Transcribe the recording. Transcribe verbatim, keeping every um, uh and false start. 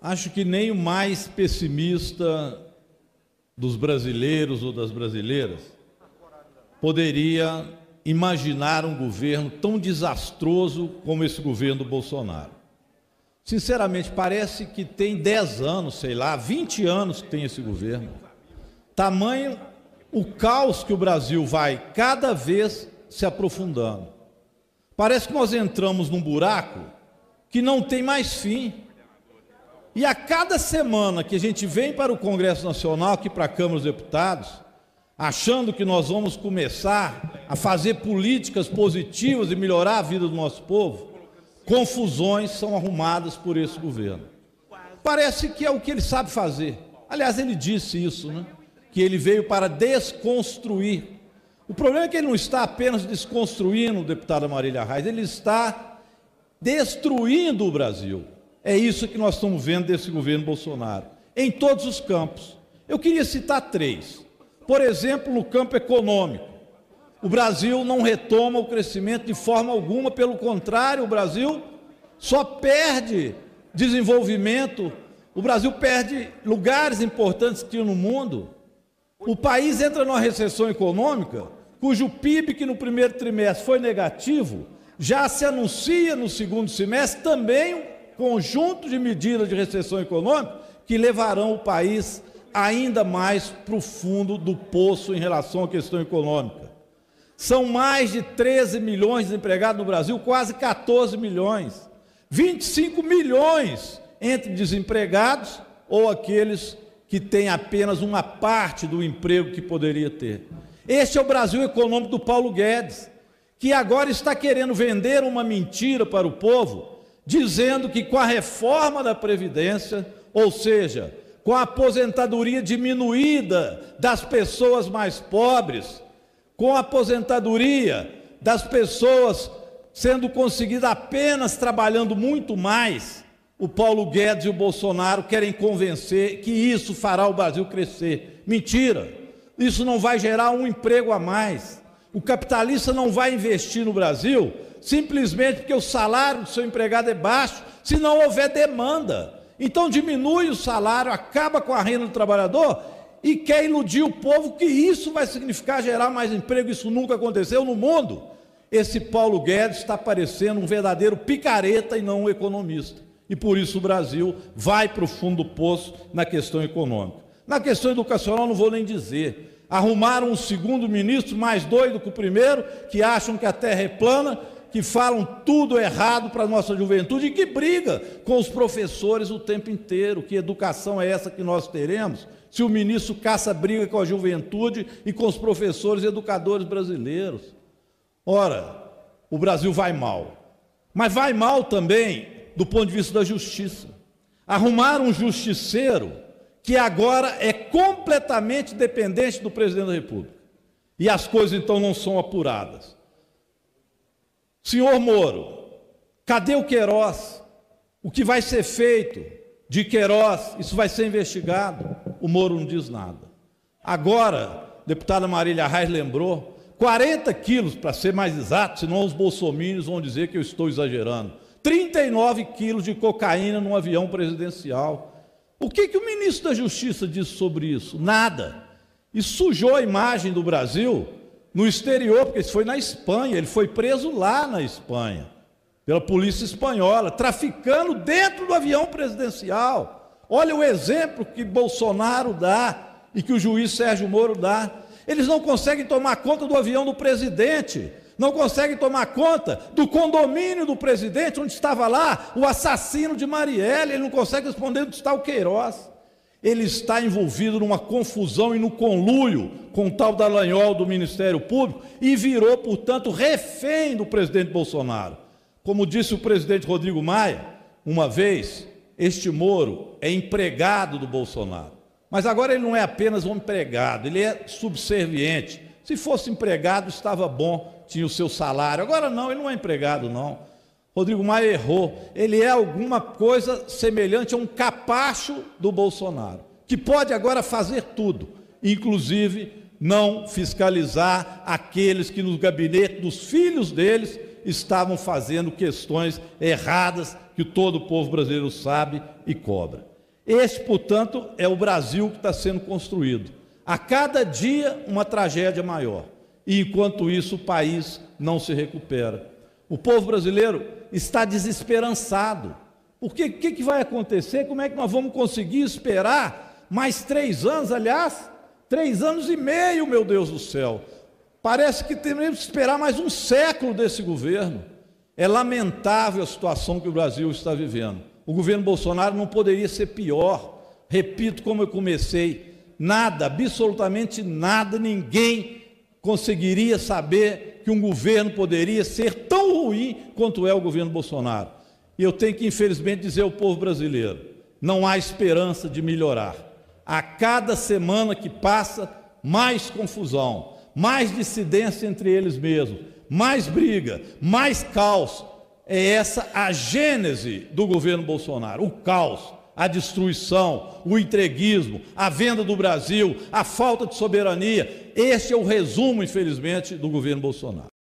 acho que nem o mais pessimista dos brasileiros ou das brasileiras poderia imaginar um governo tão desastroso como esse governo do Bolsonaro. Sinceramente, parece que tem dez anos, sei lá, vinte anos que tem esse governo. Tamanho o caos que o Brasil vai cada vez se aprofundando. Parece que nós entramos num buraco que não tem mais fim. E a cada semana que a gente vem para o Congresso Nacional, aqui para a Câmara dos Deputados, achando que nós vamos começar a fazer políticas positivas e melhorar a vida do nosso povo, confusões são arrumadas por esse governo. Parece que é o que ele sabe fazer. Aliás, ele disse isso, né? Que ele veio para desconstruir. O problema é que ele não está apenas desconstruindo, deputada Marília Reis, ele está destruindo o Brasil. É isso que nós estamos vendo desse governo Bolsonaro, em todos os campos. Eu queria citar três. Por exemplo, no campo econômico, o Brasil não retoma o crescimento de forma alguma, pelo contrário, o Brasil só perde desenvolvimento, o Brasil perde lugares importantes que tinha no mundo. O país entra numa recessão econômica, cujo P I B, que no primeiro trimestre foi negativo, já se anuncia no segundo semestre também um conjunto de medidas de recessão econômica que levarão o país ainda mais para o fundo do poço em relação à questão econômica. São mais de treze milhões de desempregados no Brasil, quase quatorze milhões. vinte e cinco milhões entre desempregados ou aqueles que têm apenas uma parte do emprego que poderia ter. Este é o Brasil econômico do Paulo Guedes, que agora está querendo vender uma mentira para o povo, dizendo que com a reforma da Previdência, ou seja, com a aposentadoria diminuída das pessoas mais pobres, com a aposentadoria das pessoas sendo conseguida apenas trabalhando muito mais, o Paulo Guedes e o Bolsonaro querem convencer que isso fará o Brasil crescer. Mentira! Isso não vai gerar um emprego a mais. O capitalista não vai investir no Brasil simplesmente porque o salário do seu empregado é baixo, se não houver demanda. Então diminui o salário, acaba com a renda do trabalhador e quer iludir o povo que isso vai significar gerar mais emprego. Isso nunca aconteceu no mundo. Esse Paulo Guedes está parecendo um verdadeiro picareta e não um economista. E por isso o Brasil vai para o fundo do poço na questão econômica. Na questão educacional não vou nem dizer. Arrumaram um segundo ministro mais doido que o primeiro, que acham que a terra é plana, que falam tudo errado para a nossa juventude e que briga com os professores o tempo inteiro. Que educação é essa que nós teremos se o ministro caça briga com a juventude e com os professores e educadores brasileiros? Ora, o Brasil vai mal, mas vai mal também do ponto de vista da justiça. Arrumaram um justiceiro que agora é completamente dependente do presidente da República. E as coisas então não são apuradas. Senhor Moro, cadê o Queiroz? O que vai ser feito de Queiroz? Isso vai ser investigado? O Moro não diz nada. Agora, a deputada Marília Reis lembrou, quarenta quilos, para ser mais exato, senão os bolsominions vão dizer que eu estou exagerando. trinta e nove quilos de cocaína num avião presidencial. O que, que o ministro da Justiça disse sobre isso? Nada. E sujou a imagem do Brasil no exterior, porque isso foi na Espanha, ele foi preso lá na Espanha, pela polícia espanhola, traficando dentro do avião presidencial. Olha o exemplo que Bolsonaro dá e que o juiz Sérgio Moro dá. Eles não conseguem tomar conta do avião do presidente, não conseguem tomar conta do condomínio do presidente, onde estava lá o assassino de Marielle. Ele não consegue responder onde está o Queiroz. Ele está envolvido numa confusão e no conluio com o tal Dallagnol do Ministério Público e virou, portanto, refém do presidente Bolsonaro. Como disse o presidente Rodrigo Maia, uma vez, este Moro é empregado do Bolsonaro. Mas agora ele não é apenas um empregado, ele é subserviente. Se fosse empregado, estava bom, tinha o seu salário. Agora não, ele não é empregado, não. Rodrigo Maia errou. Ele é alguma coisa semelhante a um capacho do Bolsonaro, que pode agora fazer tudo, inclusive não fiscalizar aqueles que no gabinete dos filhos deles estavam fazendo questões erradas que todo o povo brasileiro sabe e cobra. Esse, portanto, é o Brasil que está sendo construído. A cada dia, uma tragédia maior. E, enquanto isso, o país não se recupera. O povo brasileiro está desesperançado. Porque o que, que vai acontecer? Como é que nós vamos conseguir esperar mais três anos? Aliás, três anos e meio, meu Deus do céu. Parece que temos que esperar mais um século desse governo. É lamentável a situação que o Brasil está vivendo. O governo Bolsonaro não poderia ser pior. Repito como eu comecei, nada, absolutamente nada, ninguém conseguiria saber que um governo poderia ser tão ruim quanto é o governo Bolsonaro. E eu tenho que, infelizmente, dizer ao povo brasileiro, não há esperança de melhorar. A cada semana que passa, mais confusão, mais dissidência entre eles mesmos, mais briga, mais caos. É essa a gênese do governo Bolsonaro, o caos, a destruição, o entreguismo, a venda do Brasil, a falta de soberania. Este é o resumo, infelizmente, do governo Bolsonaro.